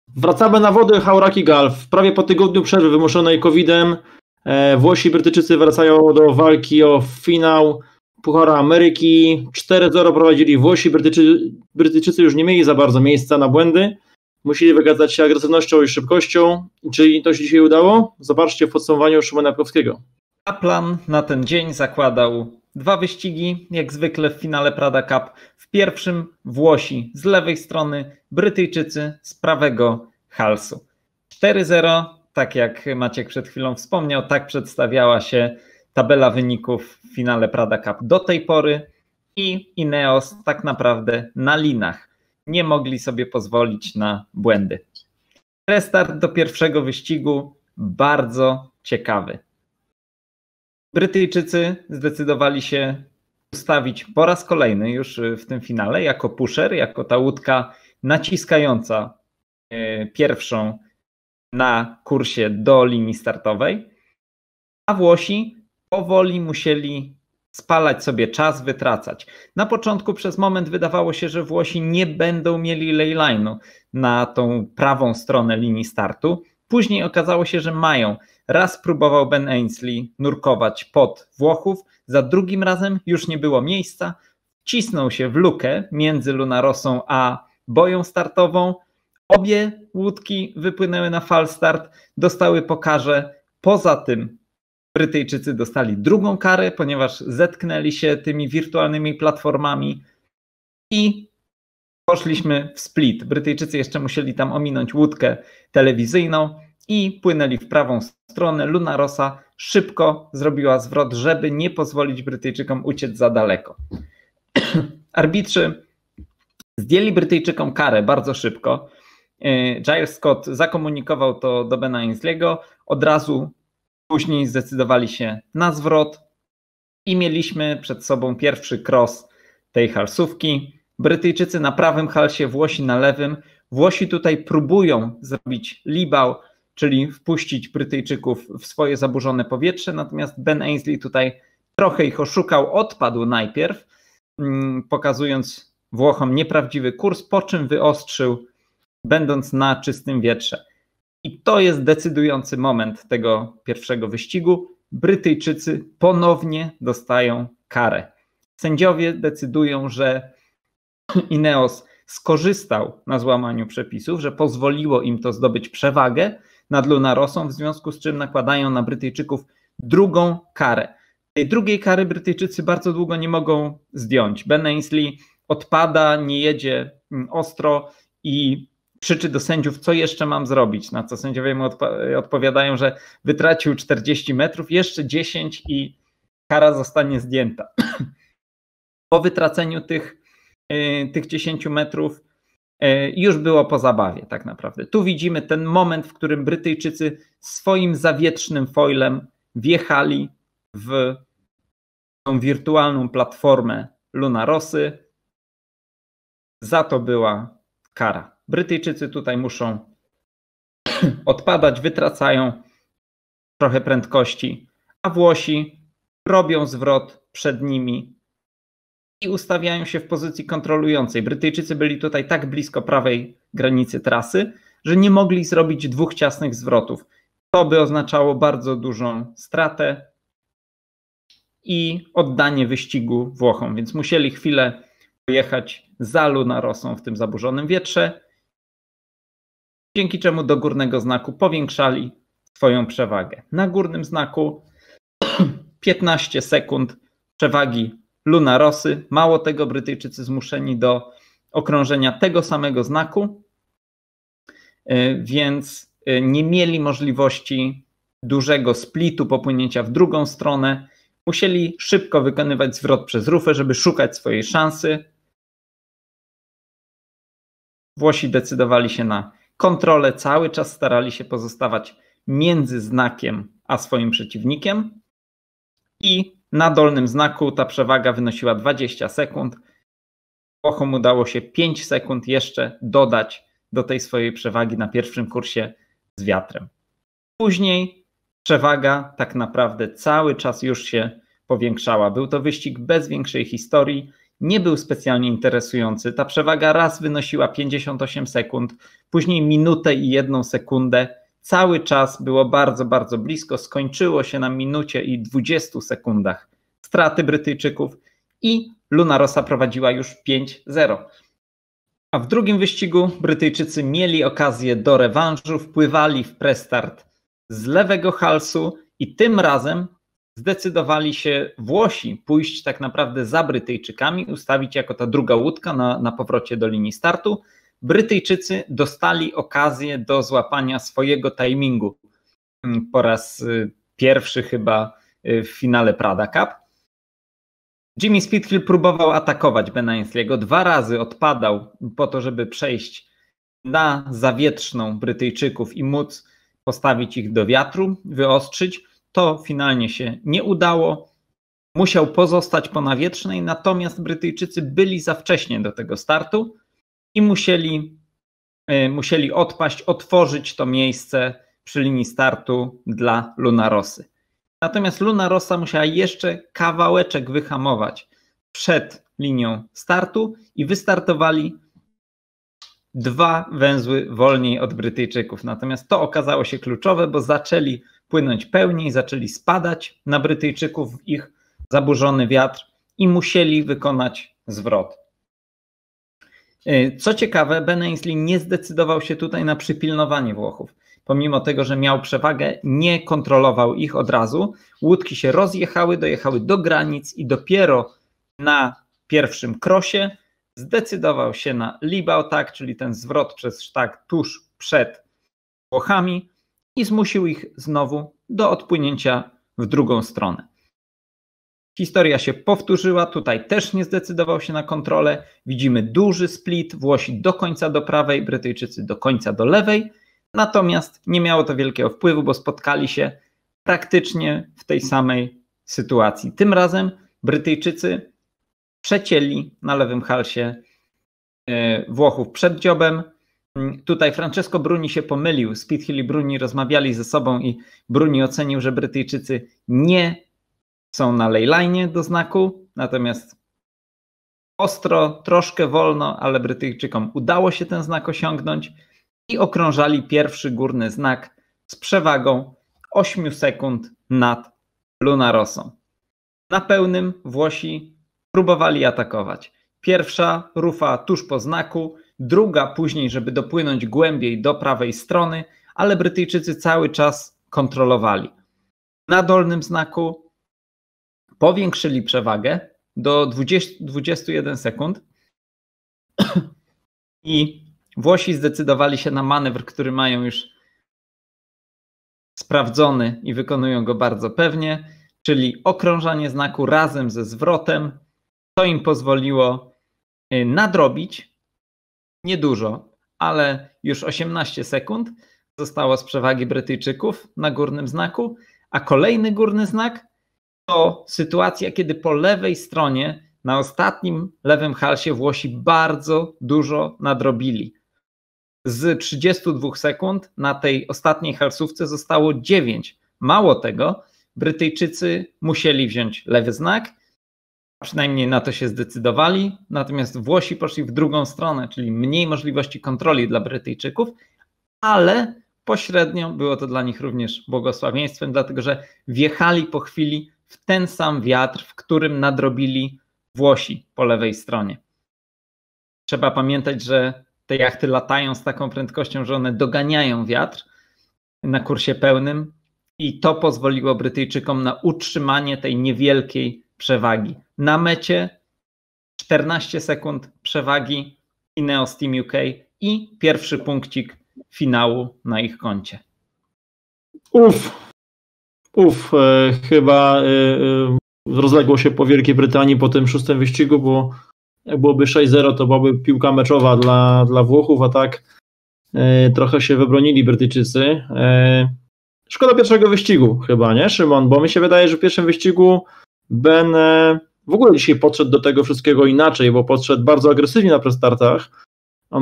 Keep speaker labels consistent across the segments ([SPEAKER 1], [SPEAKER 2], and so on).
[SPEAKER 1] Wracamy na wody Hauraki Gulf. Prawie po tygodniu przerwy wymuszonej COVID-em Włosi i Brytyjczycy wracają do walki o finał Pucharu Ameryki. 4-0 prowadzili Włosi, Brytyjczycy już nie mieli za bardzo miejsca na błędy. Musieli wykazać się agresywnością i szybkością. Czy to się dzisiaj udało? Zobaczcie w podsumowaniu Szymona Jakowskiego.
[SPEAKER 2] A plan na ten dzień zakładał 2 wyścigi, jak zwykle w finale Prada Cup. W pierwszym Włosi z lewej strony, Brytyjczycy z prawego halsu. 4-0, tak jak Maciek przed chwilą wspomniał, tak przedstawiała się tabela wyników w finale Prada Cup do tej pory i Ineos tak naprawdę na linach. Nie mogli sobie pozwolić na błędy. Restart do pierwszego wyścigu bardzo ciekawy. Brytyjczycy zdecydowali się ustawić po raz kolejny już w tym finale jako pusher, jako ta łódka naciskająca pierwszą na kursie do linii startowej, a Włosi powoli musieli spalać sobie czas, wytracać. Na początku przez moment wydawało się, że Włosi nie będą mieli leyline'u na tą prawą stronę linii startu. Później okazało się, że mają. Raz próbował Ben Ainslie nurkować pod Włochów, za drugim razem już nie było miejsca. Wcisnął się w lukę między Lunarosą a boją startową. Obie łódki wypłynęły na falstart, dostały po karze. Poza tym Brytyjczycy dostali drugą karę, ponieważ zetknęli się tymi wirtualnymi platformami i poszliśmy w split. Brytyjczycy jeszcze musieli tam ominąć łódkę telewizyjną i płynęli w prawą stronę. Lunarosa szybko zrobiła zwrot, żeby nie pozwolić Brytyjczykom uciec za daleko. Arbitrzy zdjęli Brytyjczykom karę bardzo szybko. Giles Scott zakomunikował to do Bena Ainsliego. Od razu później zdecydowali się na zwrot i mieliśmy przed sobą pierwszy cross tej halsówki. Brytyjczycy na prawym halsie, Włosi na lewym. Włosi tutaj próbują zrobić libał, czyli wpuścić Brytyjczyków w swoje zaburzone powietrze, natomiast Ben Ainslie tutaj trochę ich oszukał, odpadł najpierw, pokazując Włochom nieprawdziwy kurs, po czym wyostrzył, będąc na czystym wietrze. I to jest decydujący moment tego pierwszego wyścigu. Brytyjczycy ponownie dostają karę. Sędziowie decydują, że Ineos skorzystał na złamaniu przepisów, że pozwoliło im to zdobyć przewagę nad Lunarosą, w związku z czym nakładają na Brytyjczyków drugą karę. Tej drugiej kary Brytyjczycy bardzo długo nie mogą zdjąć. Ben Ainslie odpada, nie jedzie ostro i krzyczy do sędziów, co jeszcze mam zrobić, na co sędziowie mu odpowiadają, że wytracił 40 metrów, jeszcze 10 i kara zostanie zdjęta. Po wytraceniu tych 10 metrów już było po zabawie tak naprawdę. Tu widzimy ten moment, w którym Brytyjczycy swoim zawietrznym foilem wjechali w tą wirtualną platformę Lunarosy. Za to była kara. Brytyjczycy tutaj muszą odpadać, wytracają trochę prędkości, a Włosi robią zwrot przed nimi i ustawiają się w pozycji kontrolującej. Brytyjczycy byli tutaj tak blisko prawej granicy trasy, że nie mogli zrobić 2 ciasnych zwrotów. To by oznaczało bardzo dużą stratę i oddanie wyścigu Włochom, więc musieli chwilę pojechać za Lunarosą w tym zaburzonym wietrze, dzięki czemu do górnego znaku powiększali swoją przewagę. Na górnym znaku 15 sekund przewagi Lunarosy. Mało tego, Brytyjczycy zmuszeni do okrążenia tego samego znaku, więc nie mieli możliwości dużego splitu, popłynięcia w drugą stronę. Musieli szybko wykonywać zwrot przez rufę, żeby szukać swojej szansy. Włosi decydowali się na kontrolę, cały czas starali się pozostawać między znakiem a swoim przeciwnikiem i na dolnym znaku ta przewaga wynosiła 20 sekund. Włochom udało się 5 sekund jeszcze dodać do tej swojej przewagi na pierwszym kursie z wiatrem. Później przewaga tak naprawdę cały czas już się powiększała. Był to wyścig bez większej historii nie był specjalnie interesujący. Ta przewaga raz wynosiła 58 sekund, później minutę i 1 sekundę. Cały czas było bardzo, bardzo blisko. Skończyło się na minucie i 20 sekundach straty Brytyjczyków i Luna Rossa prowadziła już 5-0. A w drugim wyścigu Brytyjczycy mieli okazję do rewanżu, wpływali w prestart z lewego halsu i tym razem zdecydowali się Włosi pójść tak naprawdę za Brytyjczykami, ustawić jako ta druga łódka na powrocie do linii startu. Brytyjczycy dostali okazję do złapania swojego timingu po raz pierwszy chyba w finale Prada Cup. Jimmy Speedhill próbował atakować Bena Ainsley'ego, 2 razy odpadał po to, żeby przejść na zawietrzną Brytyjczyków i móc postawić ich do wiatru, wyostrzyć. To finalnie się nie udało. Musiał pozostać po nawietrznej, natomiast Brytyjczycy byli za wcześnie do tego startu i musieli odpaść, otworzyć to miejsce przy linii startu dla Luna Rossy. Natomiast Luna Rossa musiała jeszcze kawałeczek wyhamować przed linią startu i wystartowali 2 węzły wolniej od Brytyjczyków. Natomiast to okazało się kluczowe, bo zaczęli płynąć pełniej, zaczęli spadać na Brytyjczyków w ich zaburzony wiatr i musieli wykonać zwrot. Co ciekawe, Ben Ainslie nie zdecydował się tutaj na przypilnowanie Włochów. Pomimo tego, że miał przewagę, nie kontrolował ich od razu. Łódki się rozjechały, dojechały do granic i dopiero na pierwszym krosie zdecydował się na leap attack, czyli ten zwrot przez sztak tuż przed Włochami i zmusił ich znowu do odpłynięcia w drugą stronę. Historia się powtórzyła, tutaj też nie zdecydował się na kontrolę. Widzimy duży split, Włosi do końca do prawej, Brytyjczycy do końca do lewej. Natomiast nie miało to wielkiego wpływu, bo spotkali się praktycznie w tej samej sytuacji. Tym razem Brytyjczycy przecięli na lewym halsie Włochów przed dziobem. Tutaj Francesco Bruni się pomylił. Speedhill i Bruni rozmawiali ze sobą i Bruni ocenił, że Brytyjczycy nie są na leyline'ie do znaku, natomiast ostro, troszkę wolno, ale Brytyjczykom udało się ten znak osiągnąć i okrążali pierwszy górny znak z przewagą 8 sekund nad Luna Rossą. Na pełnym Włosi próbowali atakować. Pierwsza rufa tuż po znaku, druga później, żeby dopłynąć głębiej do prawej strony, ale Brytyjczycy cały czas kontrolowali. Na dolnym znaku powiększyli przewagę do 21 sekund i Włosi zdecydowali się na manewr, który mają już sprawdzony i wykonują go bardzo pewnie, czyli okrążanie znaku razem ze zwrotem. To im pozwoliło nadrobić, niedużo, ale już 18 sekund zostało z przewagi Brytyjczyków na górnym znaku, a kolejny górny znak to sytuacja, kiedy po lewej stronie na ostatnim lewym halsie Włosi bardzo dużo nadrobili. Z 32 sekund na tej ostatniej halsówce zostało 9. Mało tego, Brytyjczycy musieli wziąć lewy znak, przynajmniej na to się zdecydowali, natomiast Włosi poszli w drugą stronę, czyli mniej możliwości kontroli dla Brytyjczyków, ale pośrednio było to dla nich również błogosławieństwem, dlatego że wjechali po chwili w ten sam wiatr, w którym nadrobili Włosi po lewej stronie. Trzeba pamiętać, że te jachty latają z taką prędkością, że one doganiają wiatr na kursie pełnym i to pozwoliło Brytyjczykom na utrzymanie tej niewielkiej przewagi. Na mecie 14 sekund przewagi Ineos Team UK i pierwszy punkcik finału na ich koncie.
[SPEAKER 1] Chyba rozległo się po Wielkiej Brytanii po tym 6. wyścigu, bo jak byłoby 6-0, to byłaby piłka meczowa dla Włochów, a tak trochę się wybronili Brytyjczycy. Szkoda pierwszego wyścigu chyba, nie, Szymon? Bo mi się wydaje, że w pierwszym wyścigu Ben w ogóle dzisiaj podszedł do tego wszystkiego inaczej, bo podszedł bardzo agresywnie na prestartach.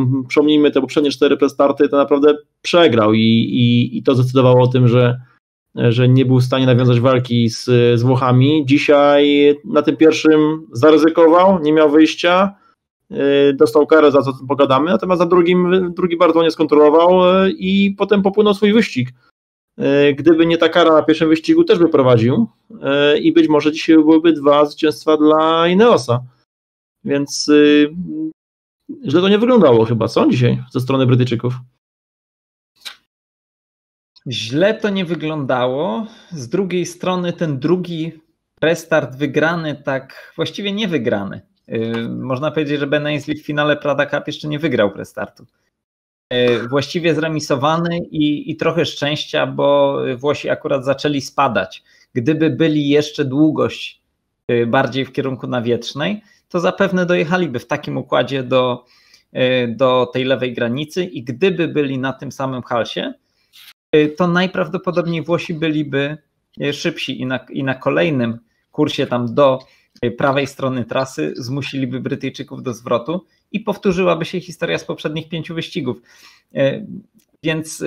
[SPEAKER 1] Przypomnijmy, te poprzednie 4 prestarty to naprawdę przegrał i to zdecydowało o tym, że że nie był w stanie nawiązać walki z Włochami. Dzisiaj na tym pierwszym zaryzykował, nie miał wyjścia, dostał karę, za co pogadamy, natomiast za drugi bardzo nie skontrolował i potem popłynął swój wyścig. Gdyby nie ta kara na pierwszym wyścigu, też by prowadził i być może dzisiaj byłyby 2 zwycięstwa dla Ineosa. Więc źle to nie wyglądało chyba, co dzisiaj ze strony Brytyjczyków?
[SPEAKER 2] Źle to nie wyglądało. Z drugiej strony ten drugi restart wygrany, tak właściwie nie wygrany. Można powiedzieć, że Ben Ainslie w finale Prada Cup jeszcze nie wygrał restartu. Właściwie zremisowany i trochę szczęścia, bo Włosi akurat zaczęli spadać. Gdyby byli jeszcze długość bardziej w kierunku nawietrznej, to zapewne dojechaliby w takim układzie do tej lewej granicy i gdyby byli na tym samym halsie, to najprawdopodobniej Włosi byliby szybsi i na kolejnym kursie tam do prawej strony trasy zmusiliby Brytyjczyków do zwrotu i powtórzyłaby się historia z poprzednich 5 wyścigów. Więc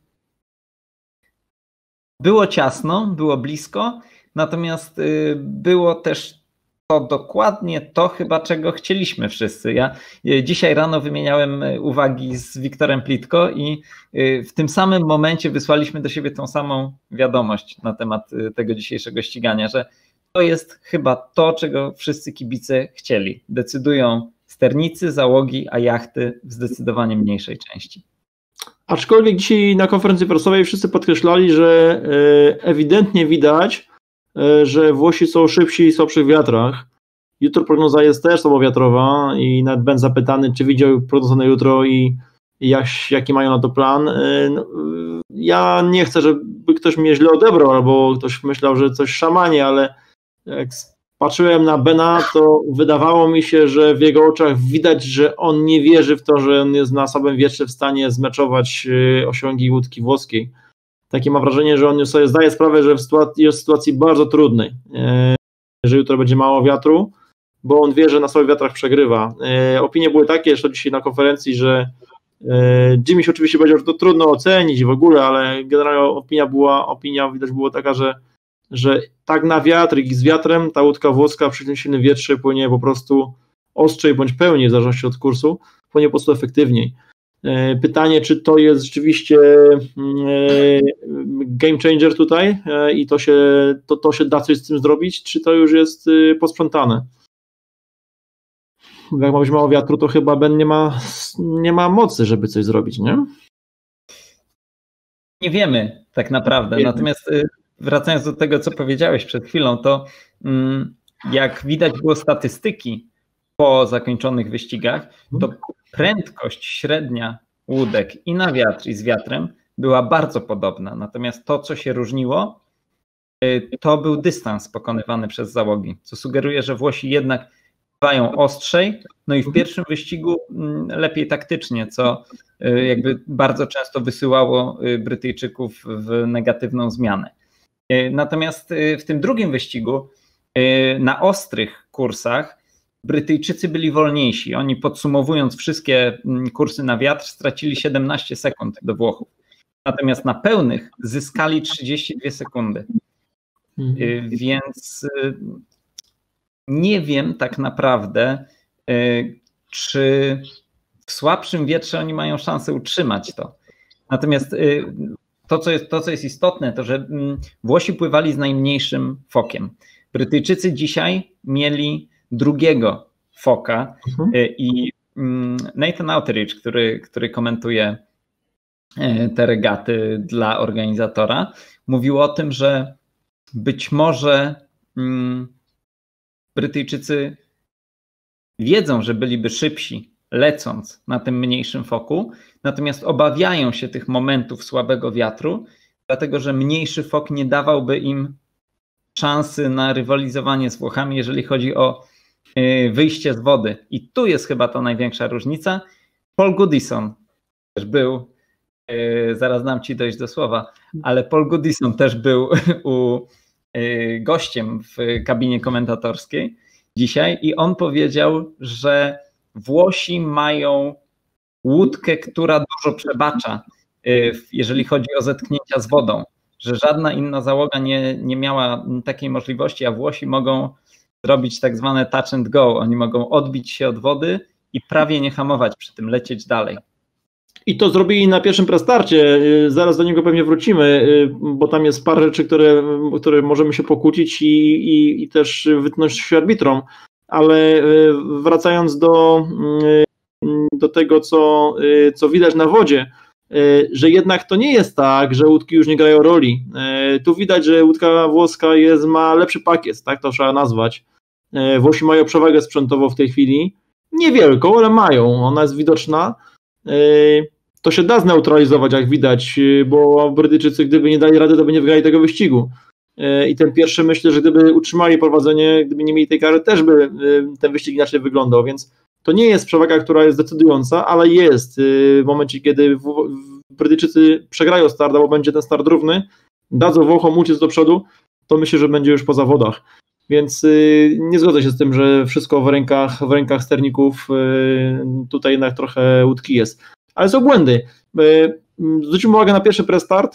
[SPEAKER 2] było ciasno, było blisko, natomiast było też to dokładnie to chyba, czego chcieliśmy wszyscy. Ja dzisiaj rano wymieniałem uwagi z Wiktorem Plitko i w tym samym momencie wysłaliśmy do siebie tą samą wiadomość na temat tego dzisiejszego ścigania, że to jest chyba to, czego wszyscy kibice chcieli. Decydują sternicy, załogi, a jachty w zdecydowanie mniejszej części.
[SPEAKER 1] Aczkolwiek dzisiaj na konferencji prasowej wszyscy podkreślali, że ewidentnie widać, że Włosi są szybsi i słabszy w wiatrach. Jutro prognoza jest też słabowiatrowa i nawet będę zapytany, czy widział prognozę na jutro i jaki mają na to plan. Ja nie chcę, żeby ktoś mnie źle odebrał albo ktoś myślał, że coś szamanie, ale jak patrzyłem na Bena, to wydawało mi się, że w jego oczach widać, że on nie wierzy w to, że on jest na słabym wietrze w stanie zmeczować osiągi łódki włoskiej. Takie mam wrażenie, że on już sobie zdaje sprawę, że jest w sytuacji bardzo trudnej, że jutro będzie mało wiatru, bo on wie, że na słabych wiatrach przegrywa. Opinie były takie, jeszcze dzisiaj na konferencji, że Jimmy się oczywiście powiedział, że to trudno ocenić w ogóle, ale generalnie opinia widać było taka, że tak na wiatr i z wiatrem ta łódka włoska przy tym silnym wietrze płynie po prostu ostrzej bądź pełniej, w zależności od kursu, płynie po prostu efektywniej. Pytanie, czy to jest rzeczywiście game changer tutaj i to się da coś z tym zrobić, czy to już jest posprzątane? Jak ma być mało wiatru, to chyba Ben nie ma mocy, żeby coś zrobić, nie?
[SPEAKER 2] Nie wiemy tak naprawdę, natomiast wracając do tego, co powiedziałeś przed chwilą, to jak widać było statystyki po zakończonych wyścigach, to prędkość średnia łódek i na wiatr, i z wiatrem była bardzo podobna. Natomiast to, co się różniło, to był dystans pokonywany przez załogi, co sugeruje, że Włosi jednak pływają ostrzej, no i w pierwszym wyścigu lepiej taktycznie, co jakby bardzo często wysyłało Brytyjczyków w negatywną zmianę. Natomiast w tym drugim wyścigu na ostrych kursach Brytyjczycy byli wolniejsi. Oni, podsumowując wszystkie kursy na wiatr, stracili 17 sekund do Włochów. Natomiast na pełnych zyskali 32 sekundy. Więc nie wiem tak naprawdę, czy w słabszym wietrze oni mają szansę utrzymać to. Natomiast to, co jest istotne, to że Włosi pływali z najmniejszym fokiem. Brytyjczycy dzisiaj mieli drugiego foka i Nathan Outteridge, który komentuje te regaty dla organizatora, mówił o tym, że być może Brytyjczycy wiedzą, że byliby szybsi lecąc na tym mniejszym foku, natomiast obawiają się tych momentów słabego wiatru, dlatego że mniejszy fok nie dawałby im szansy na rywalizowanie z Włochami, jeżeli chodzi o wyjście z wody. I tu jest chyba ta największa różnica. Paul Goodison też był, zaraz dam ci dojść do słowa, ale Paul Goodison też był gościem w kabinie komentatorskiej dzisiaj i on powiedział, że Włosi mają łódkę, która dużo przebacza, jeżeli chodzi o zetknięcia z wodą. że żadna inna załoga nie miała takiej możliwości, a Włosi mogą zrobić tak zwane touch and go. Oni mogą odbić się od wody i prawie nie hamować przy tym, lecieć dalej.
[SPEAKER 1] I to zrobili na pierwszym prestarcie, zaraz do niego pewnie wrócimy, bo tam jest parę rzeczy, które możemy się pokłócić i też wytnąć arbitrom, ale wracając do tego, co widać na wodzie, że jednak to nie jest tak, że łódki już nie grają roli. Tu widać, że łódka włoska ma lepszy pakiet, tak to trzeba nazwać. Włosi mają przewagę sprzętową w tej chwili, niewielką, ale mają, ona jest widoczna. To się da zneutralizować, jak widać, bo Brytyjczycy, gdyby nie dali rady, to by nie wygrali tego wyścigu. I ten pierwszy, myślę, że gdyby utrzymali prowadzenie, gdyby nie mieli tej kary, też by ten wyścig inaczej wyglądał, więc to nie jest przewaga, która jest decydująca, ale jest w momencie, kiedy Brytyjczycy przegrają start, albo będzie ten start równy, dadzą Włochom uciec do przodu, to myślę, że będzie już po zawodach. Więc nie zgodzę się z tym, że wszystko w rękach sterników, tutaj jednak trochę łódki jest. Ale są błędy. Zwróćmy uwagę na pierwszy prestart.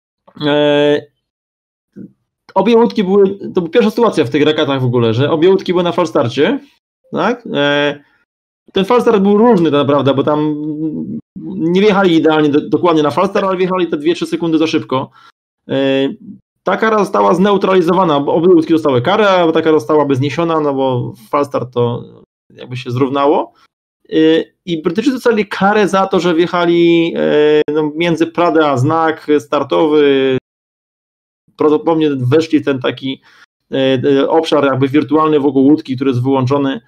[SPEAKER 1] Obie łódki to była pierwsza sytuacja w tych regatach w ogóle, że obie łódki były na falstarcie. Tak? Ten falstart był różny tak naprawdę, bo tam nie wjechali idealnie dokładnie na falstart, ale wjechali te 2-3 sekundy za szybko. Ta kara została zneutralizowana, bo obie łódki dostały karę, a ta kara zostałaby zniesiona, no bo falstart to jakby się zrównało. I Brytyjczycy dostali karę za to, że wjechali między Pradę a znak startowy, prawdopodobnie weszli w ten taki obszar jakby wirtualny wokół łódki, który jest wyłączony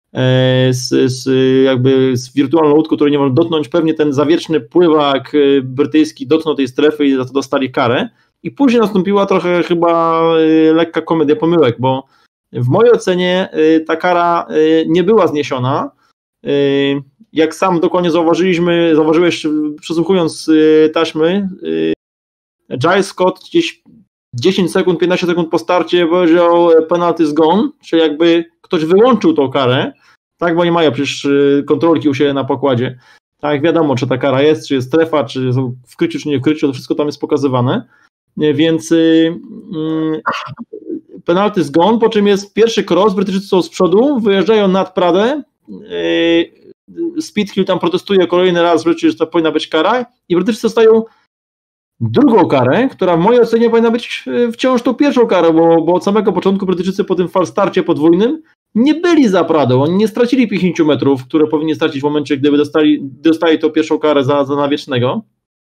[SPEAKER 1] z wirtualną łódką, której nie można dotknąć. Pewnie ten zawietrzny pływak brytyjski dotknął tej strefy i za to dostali karę. I później nastąpiła trochę chyba lekka komedia pomyłek, bo w mojej ocenie ta kara nie była zniesiona. Jak sam dokładnie zauważyłeś przesłuchując taśmy, Giles Scott gdzieś 10 sekund, 15 sekund po starcie powiedział penalty is gone, czyli jakby ktoś wyłączył tą karę, tak, bo nie mają przecież kontrolki u siebie na pokładzie. Tak, wiadomo, czy ta kara jest, czy jest strefa, czy są w kryciu, czy nie w kryciu, to wszystko tam jest pokazywane. Więc penalty is gone, po czym jest pierwszy cross, Brytyjczycy są z przodu, wyjeżdżają nad Pradę, Speedhill tam protestuje kolejny raz, że to powinna być kara i Brytyjczycy dostają drugą karę, która w mojej ocenie powinna być wciąż tą pierwszą karę, bo od samego początku Brytyjczycy po tym falstarcie podwójnym nie byli za Pradą, oni nie stracili 50 metrów, które powinni stracić w momencie, gdyby dostali tą pierwszą karę za nawiecznego.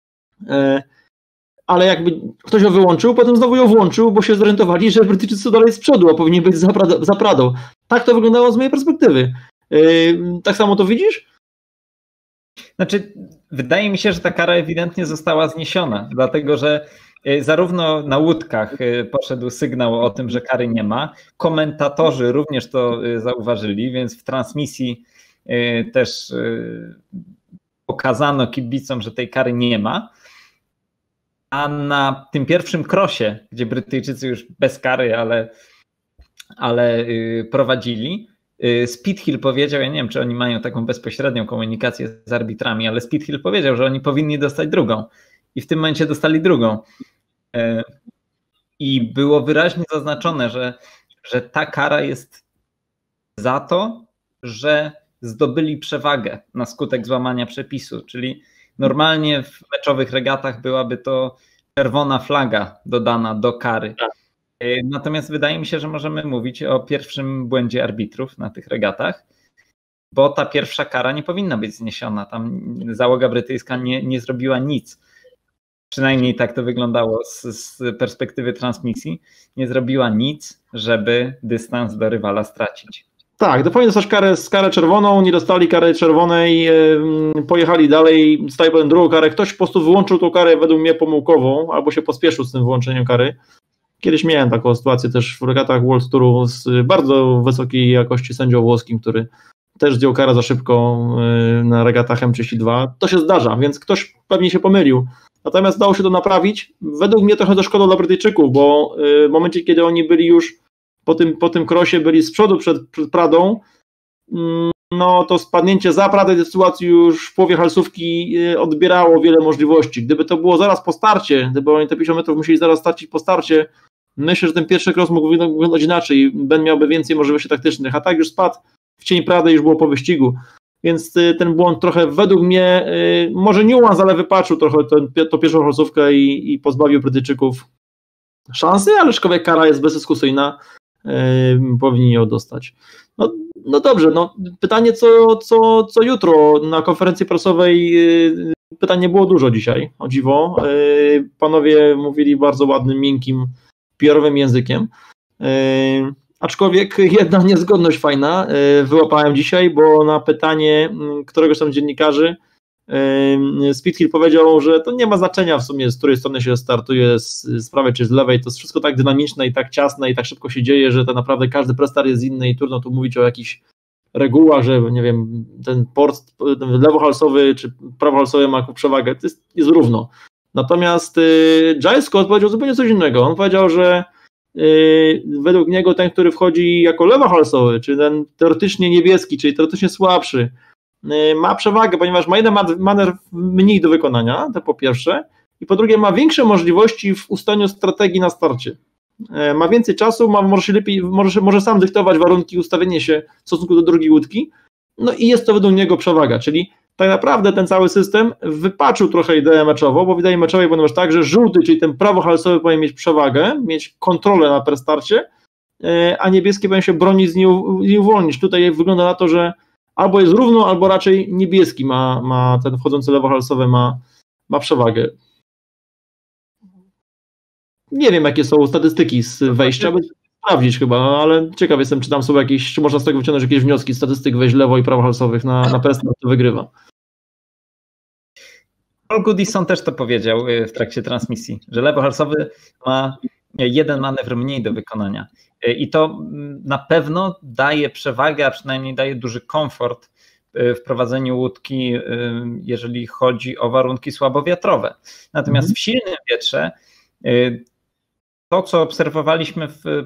[SPEAKER 1] Ale jakby ktoś ją wyłączył, potem znowu ją włączył, bo się zorientowali, że Brytyjczycy są dalej z przodu, a powinni być za Pradą. Tak to wyglądało z mojej perspektywy. Tak samo to widzisz?
[SPEAKER 2] Znaczy, wydaje mi się, że ta kara ewidentnie została zniesiona, dlatego że zarówno na łódkach poszedł sygnał o tym, że kary nie ma, komentatorzy również to zauważyli, więc w transmisji też pokazano kibicom, że tej kary nie ma. A na tym pierwszym krosie, gdzie Brytyjczycy już bez kary, ale prowadzili, Speedhill powiedział, ja nie wiem, czy oni mają taką bezpośrednią komunikację z arbitrami, ale Speedhill powiedział, że oni powinni dostać drugą. I w tym momencie dostali drugą. I było wyraźnie zaznaczone, że ta kara jest za to, że zdobyli przewagę na skutek złamania przepisu. Czyli normalnie w meczowych regatach byłaby to czerwona flaga dodana do kary. Natomiast wydaje mi się, że możemy mówić o pierwszym błędzie arbitrów na tych regatach, bo ta pierwsza kara nie powinna być zniesiona. Tam załoga brytyjska nie zrobiła nic. Przynajmniej tak to wyglądało z perspektywy transmisji. Nie zrobiła nic, żeby dystans do rywala stracić.
[SPEAKER 1] Tak, to powinien dostać karę czerwoną, nie dostali kary czerwonej, pojechali dalej, dostali potem drugą karę. Ktoś po prostu wyłączył tą karę według mnie pomyłkową, albo się pospieszył z tym wyłączeniem kary. Kiedyś miałem taką sytuację też w regatach World Touru z bardzo wysokiej jakości sędzią włoskim, który też zdjął karę za szybko na regatach M32. To się zdarza, więc ktoś pewnie się pomylił. Natomiast dało się to naprawić. Według mnie trochę to szkoda dla Brytyjczyków, bo w momencie, kiedy oni byli już po tym krosie, byli z przodu przed Pradą, no to spadnięcie za prawej tej sytuacji już w połowie halsówki odbierało wiele możliwości. Gdyby to było zaraz po starcie, gdyby oni te 50 metrów musieli zaraz starcić po starcie, myślę, że ten pierwszy cross mógł wyglądać inaczej, Ben miałby więcej możliwości taktycznych, a tak już spadł w cień prawdy, już było po wyścigu, więc ten błąd trochę według mnie, może niuans, ale wypaczył trochę tą pierwszą halsówkę i pozbawił Brytyjczyków szansy, ale szkoda kara jest bezdyskusyjna, powinni ją dostać. No dobrze, no pytanie co jutro na konferencji prasowej, pytań nie było dużo dzisiaj, o dziwo. Panowie mówili bardzo ładnym, miękkim, PR-owym językiem. Aczkolwiek jedna niezgodność fajna wyłapałem dzisiaj, bo na pytanie któregoś tam dziennikarzy Speedhill powiedział, że to nie ma znaczenia w sumie, z której strony się startuje, z prawej czy z lewej, to jest wszystko tak dynamiczne i tak ciasne i tak szybko się dzieje, że tak naprawdę każdy prestart jest inny i trudno tu mówić o jakichś regułach, że nie wiem, ten port lewohalsowy czy prawohalsowy ma przewagę, to jest równo. Natomiast Giles Scott powiedział zupełnie coś innego. On powiedział, że według niego ten, który wchodzi jako lewohalsowy, czy ten teoretycznie niebieski, czyli teoretycznie słabszy, ma przewagę, ponieważ ma jeden manewr mniej do wykonania, to po pierwsze, i po drugie ma większe możliwości w ustaleniu strategii na starcie. Ma więcej czasu, może sam dyktować warunki, ustawienie się w stosunku do drugiej łódki, no i jest to według niego przewaga, czyli tak naprawdę ten cały system wypaczył trochę ideę meczową, bo w idei meczowej ponieważ tak, że żółty, czyli ten prawohalsowy powinien mieć przewagę, mieć kontrolę na prestarcie, a niebieski powinien się bronić z niej uwolnić. Tutaj wygląda na to, że albo jest równo, albo raczej niebieski ma ten wchodzący lewohalsowy ma przewagę. Nie wiem, jakie są statystyki z wejścia, by sprawdzić chyba, ale ciekaw jestem, czy tam są jakieś, czy można z tego wyciągnąć jakieś wnioski, statystyk wejść lewo i prawohalsowych na prestart, to wygrywa.
[SPEAKER 2] Paul Goodison też to powiedział w trakcie transmisji, że lewohalsowy ma jeden manewr mniej do wykonania. I to na pewno daje przewagę, a przynajmniej daje duży komfort w prowadzeniu łódki, jeżeli chodzi o warunki słabowiatrowe. Natomiast w silnym wietrze to, co obserwowaliśmy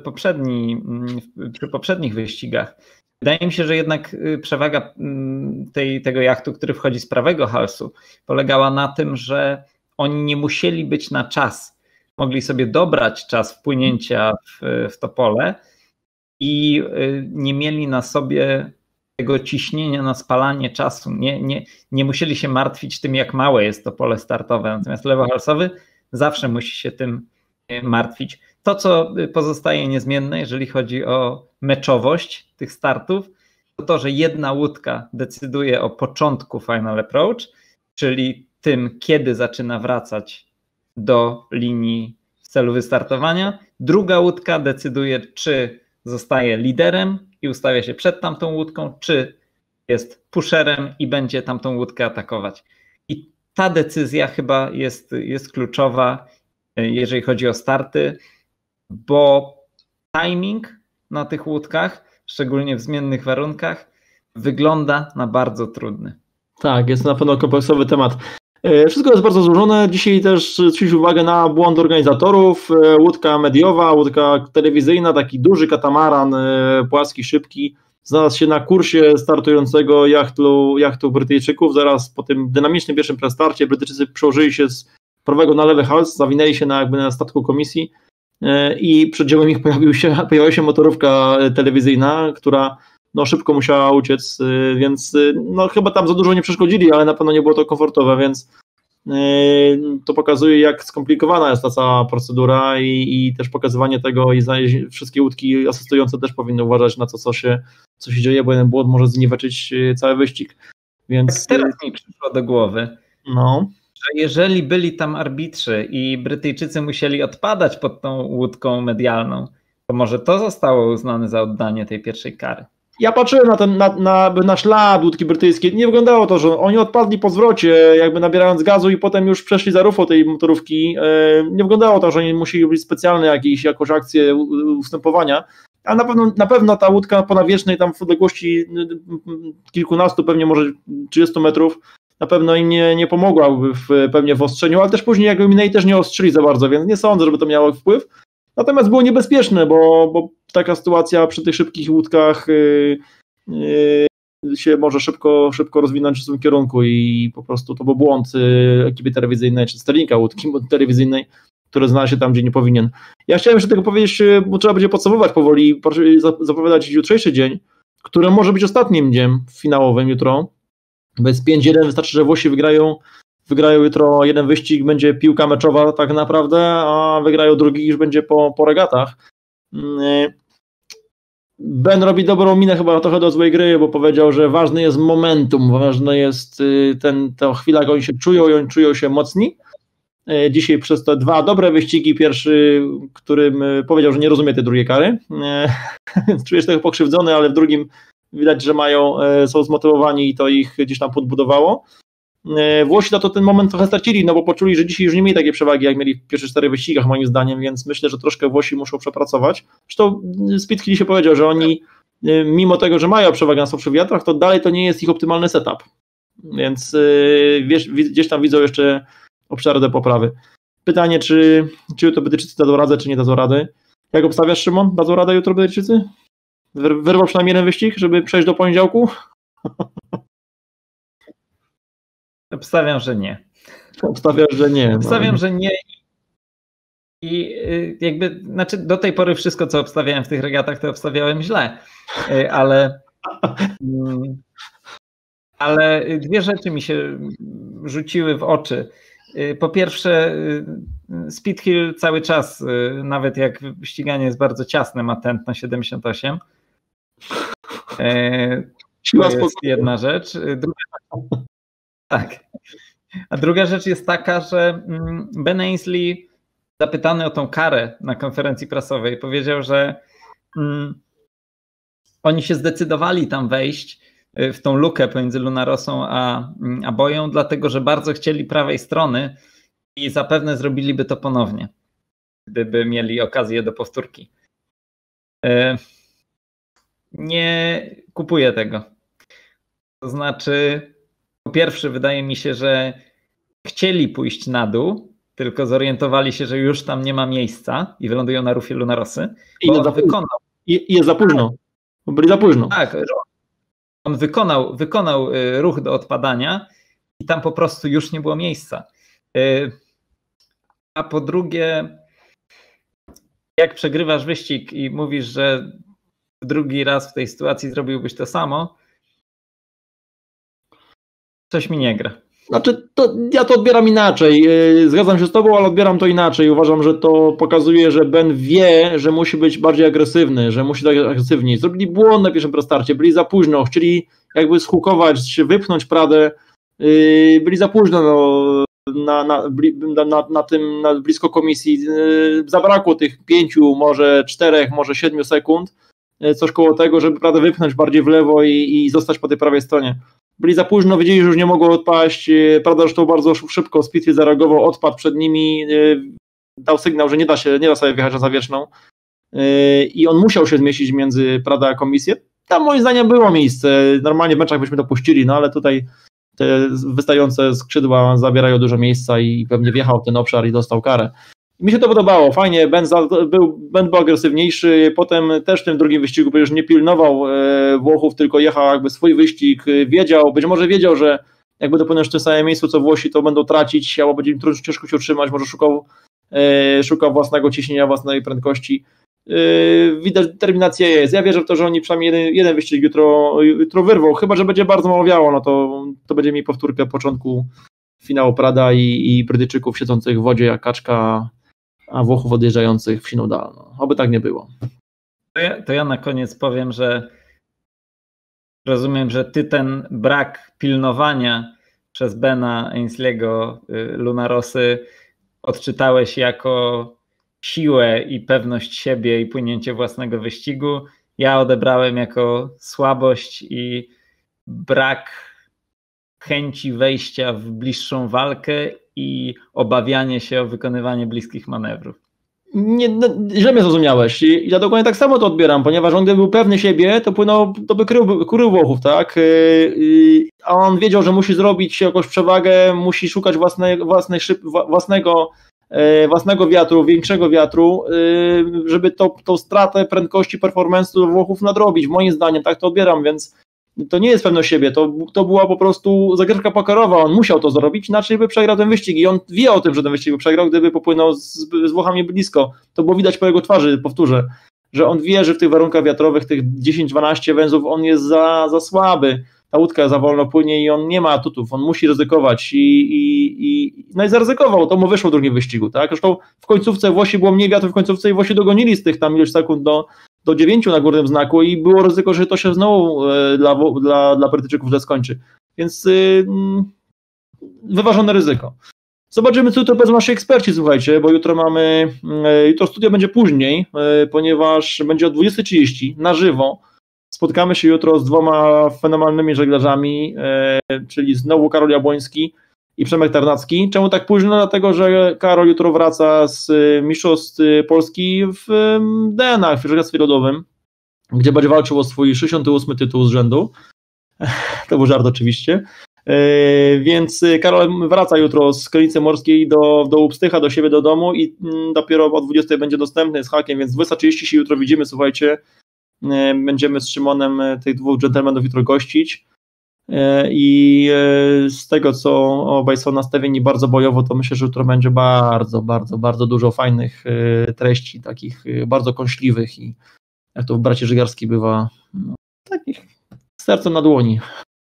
[SPEAKER 2] przy poprzednich wyścigach, wydaje mi się, że jednak przewaga tego jachtu, który wchodzi z prawego halsu, polegała na tym, że oni nie musieli być na czas. Mogli sobie dobrać czas wpłynięcia w to pole i nie mieli na sobie tego ciśnienia na spalanie czasu. Nie musieli się martwić tym, jak małe jest to pole startowe. Natomiast lewohalsowy zawsze musi się tym martwić. To, co pozostaje niezmienne, jeżeli chodzi o meczowość tych startów, to, że jedna łódka decyduje o początku final approach, czyli tym, kiedy zaczyna wracać do linii w celu wystartowania. Druga łódka decyduje, czy zostaje liderem i ustawia się przed tamtą łódką, czy jest pusherem i będzie tamtą łódkę atakować. I ta decyzja chyba jest kluczowa, jeżeli chodzi o starty, bo timing na tych łódkach, szczególnie w zmiennych warunkach, wygląda na bardzo trudny.
[SPEAKER 1] Tak, jest to na pewno kompleksowy temat. Wszystko jest bardzo złożone. Dzisiaj też zwrócić uwagę na błąd organizatorów. Łódka mediowa, łódka telewizyjna, taki duży katamaran, płaski, szybki, znalazł się na kursie startującego jachtu Brytyjczyków. Zaraz po tym dynamicznym pierwszym prestarcie Brytyjczycy przełożyli się z prawego na lewy hals, zawinęli się na statku komisji i przed dziełem ich pojawiła się motorówka telewizyjna, która szybko musiała uciec, więc chyba tam za dużo nie przeszkodzili, ale na pewno nie było to komfortowe, więc to pokazuje, jak skomplikowana jest ta cała procedura i też pokazywanie tego i wszystkie łódki asystujące też powinny uważać na to, co się dzieje, bo jeden błąd może zniweczyć cały wyścig. Więc
[SPEAKER 2] tak teraz mi przyszło do głowy, że jeżeli byli tam arbitrzy i Brytyjczycy musieli odpadać pod tą łódką medialną, to może to zostało uznane za oddanie tej pierwszej kary.
[SPEAKER 1] Ja patrzyłem na ślad łódki brytyjskiej. Nie wyglądało to, że oni odpadli po zwrocie, jakby nabierając gazu i potem już przeszli za rufą tej motorówki. Nie wyglądało to, że oni musieli być specjalne jakąś akcję ustępowania. A na pewno ta łódka po nawierzchnej tam w odległości kilkunastu, pewnie może 30 metrów, na pewno im nie pomogłaby pewnie w ostrzeniu, ale też później jakby minęli też nie ostrzyli za bardzo, więc nie sądzę, żeby to miało wpływ. Natomiast było niebezpieczne, bo taka sytuacja przy tych szybkich łódkach się może szybko rozwinąć w tym kierunku i po prostu to był błąd ekipy telewizyjnej, czy Sterlinga, telewizyjnej, który znalazł się tam, gdzie nie powinien. Ja chciałem jeszcze tego powiedzieć, bo trzeba będzie podsumować powoli, zapowiadać jutrzejszy dzień, który może być ostatnim dniem finałowym jutro. Bez 5-1 wystarczy, że Włosi wygrają jutro jeden wyścig, będzie piłka meczowa tak naprawdę, a wygrają drugi już będzie po regatach. Ben robi dobrą minę chyba trochę do złej gry, bo powiedział, że ważny jest momentum, ważna jest ta chwila, jak oni się czują i oni czują się mocni. Dzisiaj przez te dwa dobre wyścigi, pierwszy, którym powiedział, że nie rozumie tej drugiej kary, czuje się trochę pokrzywdzony, ale w drugim widać, że są zmotywowani i to ich gdzieś tam podbudowało. Włosi to ten moment trochę stracili, no bo poczuli, że dzisiaj już nie mieli takiej przewagi, jak mieli w pierwszych 4 wyścigach, moim zdaniem, więc myślę, że troszkę Włosi muszą przepracować. Zresztą Speedkill dzisiaj powiedział, że oni, mimo tego, że mają przewagę na słabszych wiatrach, to dalej to nie jest ich optymalny setup. Więc gdzieś tam widzą jeszcze obszary do poprawy. Pytanie, czy to Brytyjczycy dadzą radę, czy nie dadzą rady. Jak obstawiasz, Szymon? Dadzą radę jutro Brytyjczycy? Wyrwał przynajmniej jeden wyścig, żeby przejść do poniedziałku?
[SPEAKER 2] Obstawiam, że nie.
[SPEAKER 1] Obstawiam, że nie.
[SPEAKER 2] Obstawiam, że nie. I jakby, znaczy do tej pory wszystko, co obstawiałem w tych regatach, to obstawiałem źle. Ale dwie rzeczy mi się rzuciły w oczy. Po pierwsze, Speedkill cały czas, nawet jak ściganie jest bardzo ciasne, ma tętno 78. To jest jedna rzecz. Tak. A druga rzecz jest taka, że Ben Ainslie, zapytany o tą karę na konferencji prasowej, powiedział, że oni się zdecydowali tam wejść w tą lukę pomiędzy Lunarosą a Boją, dlatego że bardzo chcieli prawej strony i zapewne zrobiliby to ponownie, gdyby mieli okazję do powtórki. Nie kupuję tego. To znaczy, po pierwsze, wydaje mi się, że chcieli pójść na dół, tylko zorientowali się, że już tam nie ma miejsca i wylądują na rufie Lunarosy.
[SPEAKER 1] I jest za późno. Byli za późno.
[SPEAKER 2] Tak, on wykonał ruch do odpadania i tam po prostu już nie było miejsca. A po drugie, jak przegrywasz wyścig i mówisz, że drugi raz w tej sytuacji zrobiłbyś to samo, coś mi nie gra.
[SPEAKER 1] Znaczy, ja to odbieram inaczej. Zgadzam się z tobą, ale odbieram to inaczej. Uważam, że to pokazuje, że Ben wie, że musi być bardziej agresywny, że musi być agresywniej. Zrobili błąd na pierwszym prostarcie, byli za późno, chcieli jakby zhukować, wypchnąć Pradę, byli za późno na blisko komisji. Zabrakło tych 5, może 4, może 7 sekund, coś koło tego, żeby Pradę wypchnąć bardziej w lewo i zostać po tej prawej stronie. Byli za późno, wiedzieli, że już nie mogło odpaść. Prawda, zresztą bardzo szybko Speedkill zareagował, odpadł przed nimi, dał sygnał, że nie da sobie wjechać na Zawierzchną i on musiał się zmieścić między Prada a komisję. Tam moim zdaniem było miejsce. Normalnie w meczach byśmy to puścili, no ale tutaj te wystające skrzydła zabierają dużo miejsca i pewnie wjechał w ten obszar i dostał karę. Mi się to podobało, fajnie, Ben był agresywniejszy, potem też w tym drugim wyścigu przecież nie pilnował Włochów, tylko jechał jakby swój wyścig, być może wiedział, że jakby dopłynąć w tym samym miejscu co Włosi, to będą tracić, albo będzie im ciężko się utrzymać, może szukał własnego ciśnienia, własnej prędkości. Widać, determinacja jest. Ja wierzę w to, że oni przynajmniej jeden wyścig jutro wyrwą, chyba że będzie bardzo mało wiało, no to będzie mieli powtórkę początku finału Prada i Brytyjczyków siedzących w wodzie jak kaczka, a Włochów odjeżdżających w siną dal. No, oby tak nie było.
[SPEAKER 2] To ja na koniec powiem, że rozumiem, że ty ten brak pilnowania przez Bena Ainsley'ego Lunarosy odczytałeś jako siłę i pewność siebie i płynięcie własnego wyścigu. Ja odebrałem jako słabość i brak chęci wejścia w bliższą walkę i obawianie się o wykonywanie bliskich manewrów.
[SPEAKER 1] Źle mnie zrozumiałeś. Ja dokładnie tak samo to odbieram, ponieważ on gdyby był pewny siebie, to by krył Włochów, tak? A on wiedział, że musi zrobić jakąś przewagę, musi szukać własnego wiatru, większego wiatru, żeby tą stratę prędkości performance'u do Włochów nadrobić. Moim zdaniem tak to odbieram, więc to nie jest pewność siebie, to była po prostu zagrywka pokerowa, on musiał to zrobić, inaczej by przegrał ten wyścig i on wie o tym, że ten wyścig by przegrał, gdyby popłynął z Włochami blisko. To było widać po jego twarzy, powtórzę, że on wie, że w tych warunkach wiatrowych, tych 10-12 węzłów, on jest za słaby, ta łódka za wolno płynie i on nie ma atutów, on musi ryzykować no i zaryzykował, to mu wyszło w drugim wyścigu, tak? Zresztą w końcówce Włosi było mniej wiatru w końcówce i Włosi dogonili z tych tam ileś sekund do 9 na górnym znaku i było ryzyko, że to się znowu dla Brytyjczyków źle skończy. Więc wyważone ryzyko. Zobaczymy, co jutro będą nasi eksperci, słuchajcie, bo jutro studio będzie później, ponieważ będzie o 20:30 na żywo. Spotkamy się jutro z dwoma fenomenalnymi żeglarzami, czyli znowu Karol Jabłoński i Przemek Tarnacki. Czemu tak późno? Dlatego, że Karol jutro wraca z mistrzostw Polski w DNA, w żeglarstwie lodowym, gdzie będzie walczył o swój 68. tytuł z rzędu. To był żart oczywiście. Więc Karol wraca jutro z Krynicy Morskiej do Upstycha, do siebie, do domu i dopiero o 20 będzie dostępny z hakiem, więc 20:30 się jutro widzimy, słuchajcie. Będziemy z Szymonem tych dwóch dżentelmenów jutro gościć i z tego, co obaj są nastawieni bardzo bojowo, to myślę, że jutro będzie bardzo, bardzo, bardzo dużo fajnych treści, takich bardzo kąśliwych i jak to w bracie Żygarski bywa, takich sercem na dłoni.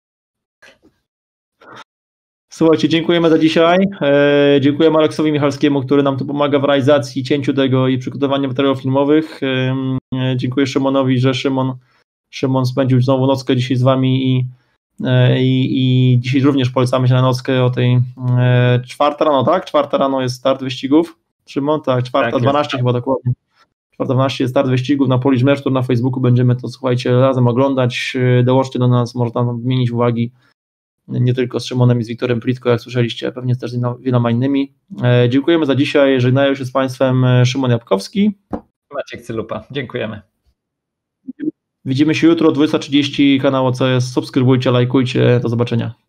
[SPEAKER 1] Słuchajcie, dziękujemy za dzisiaj. Dziękujemy Aleksowi Michalskiemu, który nam tu pomaga w realizacji, cięciu tego i przygotowaniu materiałów filmowych. Dziękuję Szymonowi, że Szymon spędził znowu nockę dzisiaj z wami i dzisiaj również polecamy się na nockę o tej 4 rano, tak? 4 rano jest start wyścigów. Szymon, tak, 4:12 chyba dokładnie. 4:12 jest start wyścigów na Polish Match Tour na Facebooku, będziemy to, słuchajcie, razem oglądać. Dołączcie do nas, można nam wymienić uwagi. Nie tylko z Szymonem i z Wiktorem Plitko, jak słyszeliście, pewnie też z wieloma innymi. Dziękujemy za dzisiaj, żegnają się z Państwem Szymon Jabłkowski.
[SPEAKER 2] Maciek Cylupa, dziękujemy.
[SPEAKER 1] Widzimy się jutro o 20:30, kanał OCS, subskrybujcie, lajkujcie, do zobaczenia.